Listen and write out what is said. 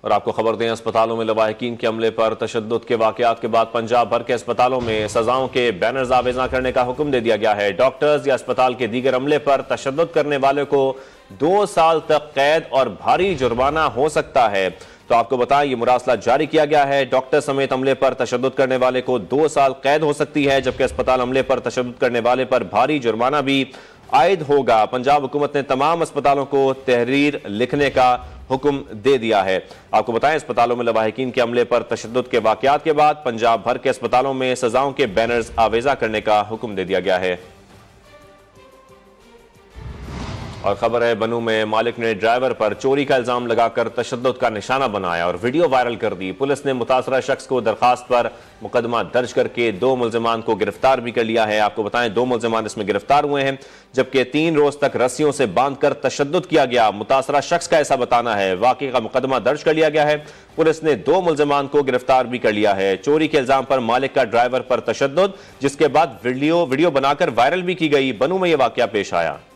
और आपको खबर दें, अस्पतालों में लवाहिकीन के हमले पर तशद्दुद के वाकयात के बाद पंजाब भर के अस्पतालों में सजाओं के बैनर्स आवेजा करने का हुक्म दे दिया गया है। डॉक्टर्स या अस्पताल के दीगर अमले पर तशद्दुद करने वाले को 2 साल तक कैद और भारी जुर्माना हो सकता है। तो आपको बताएं, ये मुरासला जारी किया गया है। डॉक्टर समेत अमले पर तशद्दुद करने वाले को 2 साल कैद हो सकती है, जबकि अस्पताल अमले पर तशद्दुद करने वाले पर भारी जुर्माना भी आयद होगा। पंजाब हुकूमत ने तमाम अस्पतालों को तहरीर लिखने का हुक्म दे दिया है। आपको बताएं, अस्पतालों में लवाहिकीन के हमले पर तशद्दुद के वाकयात के बाद पंजाब भर के अस्पतालों में सजाओं के बैनर्स आवेजा करने का हुक्म दे दिया गया है। और खबर है, बनू में मालिक ने ड्राइवर पर चोरी का इल्जाम लगाकर तशद्दुद का निशाना बनाया और वीडियो वायरल कर दी। पुलिस ने मुतासरा शख्स को दरखास्त पर मुकदमा दर्ज करके 2 मुलजिमान को गिरफ्तार भी कर लिया है। आपको बताएं, 2 मुलजिमान इसमें गिरफ्तार हुए हैं, जबकि 3 रोज तक रस्सियों से बांधकर तशद्दुद किया गया। मुतासरा शख्स का ऐसा बताना है। वाकई का मुकदमा दर्ज कर लिया गया है। पुलिस ने 2 मुलजिमान को गिरफ्तार भी कर लिया है। चोरी के इल्जाम पर मालिक का ड्राइवर पर तशद्दुद, जिसके बाद वीडियो बनाकर वायरल भी की गई। बनू में यह वाकया पेश आया।